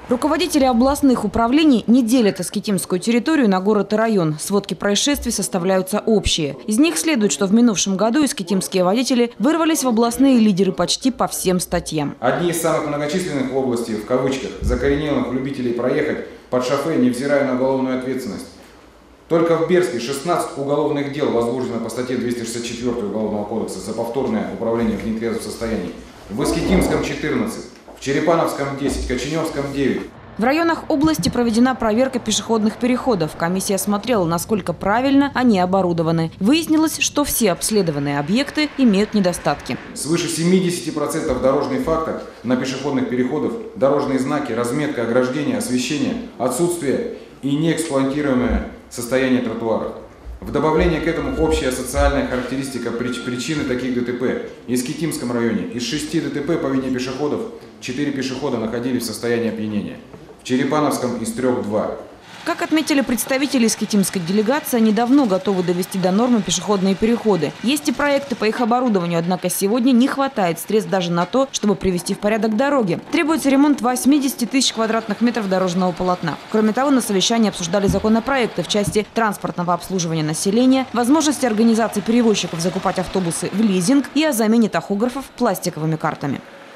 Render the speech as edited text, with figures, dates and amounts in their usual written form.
Руководители областных управлений не делят Искитимскую территорию на город и район. Сводки происшествий составляются общие. Из них следует, что в минувшем году искитимские водители вырвались в областные лидеры почти по всем статьям. Одни из самых многочисленных в области, в кавычках, закоренелых любителей проехать под шофе, невзирая на уголовную ответственность. Только в Берске 16 уголовных дел возбуждено по статье 264 Уголовного кодекса за повторное управление в нетрезвом состоянии. В Искитимском 14, в Черепановском 10, Коченевском 9. В районах области проведена проверка пешеходных переходов. Комиссия смотрела, насколько правильно они оборудованы. Выяснилось, что все обследованные объекты имеют недостатки. Свыше 70% дорожных фактов на пешеходных переходах, дорожные знаки, разметка, ограждение, освещение, отсутствие и неэксплуатируемое состояние тротуаров. В добавление к этому общая социальная характеристика причины таких ДТП. В Искитимском районе из 6 ДТП по вине пешеходов 4 пешехода находились в состоянии опьянения. В Черепановском из 3 – 2. Как отметили представители искитимской делегации, они давно готовы довести до нормы пешеходные переходы. Есть и проекты по их оборудованию, однако сегодня не хватает средств даже на то, чтобы привести в порядок дороги. Требуется ремонт 80 тысяч квадратных метров дорожного полотна. Кроме того, на совещании обсуждали законопроекты в части транспортного обслуживания населения, возможности организации перевозчиков закупать автобусы в лизинг и о замене тахографов пластиковыми картами.